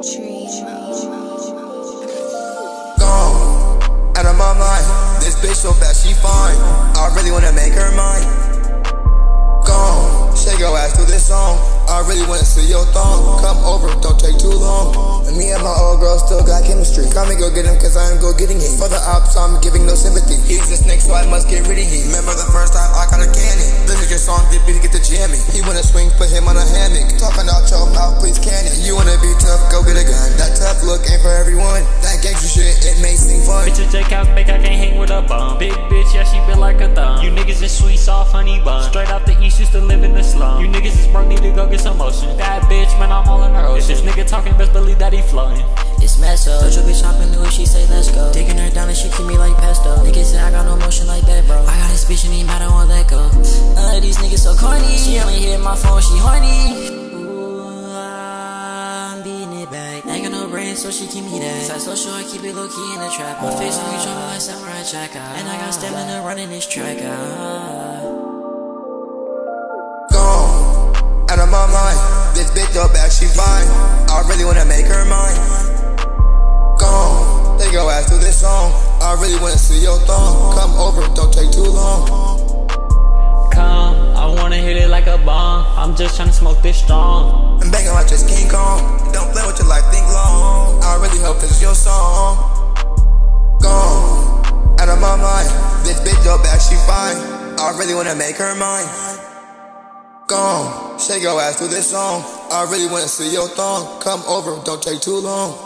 Gone, out of my mind. This bitch so bad, she fine. I really wanna make her mine. Gone, shake your ass to this song. I really wanna see your thong. Come over, don't take too long. And me and my old girl still got chemistry. Come and go get him, cause I am go getting him. For the ops, I'm giving no sympathy. He's a snake, so I must get rid of him. Remember the first time I got a cannon. This is your song, get beat to get the jamming. He wanna swing, put him on a hammock. Talking out your mouth, please can it. You wanna be tough, go get a gun. That tough look ain't for everyone. That gangster shit, it may seem fun. Bitch, a Jaycountsbank, I can't hang with a bum. Big bitch, yeah, she built like a thumb. You niggas is sweet, soft, honey bun. Straight out the east, used to live in the slum. You niggas is broke, need to go get some motion. That bitch, man, I'm all in her ocean. If this nigga talking, best believe that he floating. It's Mesojay. Told your bitch hopping new and she say let's go. Taking her down and she keep me like pesto. Niggas say I got no motion like that, bro. I got this bitch and he matter won't let go. These niggas so corny. She only hit my phone, she horny. Ooh, I'm beating it back. Ain't got no brain, so she keep me that. Fast social, I keep it low key in the trap. My face on me dropping like samurai jack. And I got stamina running this track. Gone, out of my mind. This bitch so bad, she fine. I really wanna make her mine. Gone, take your ass to this song. I really wanna see your thong. Come over, don't take too long. Come, I wanna hit it like a bomb. I'm just tryna smoke this strong. I'm banging like just King Kong. Don't play with your life, think long. I really hope this is your song. Gone, out of my mind. This bitch so bad, she fine. I really wanna make her mine. Gone, shake your ass to this song. I really wanna see your thong. Come over, don't take too long.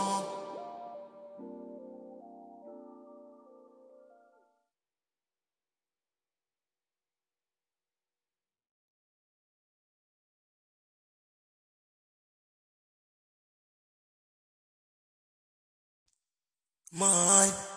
Mine.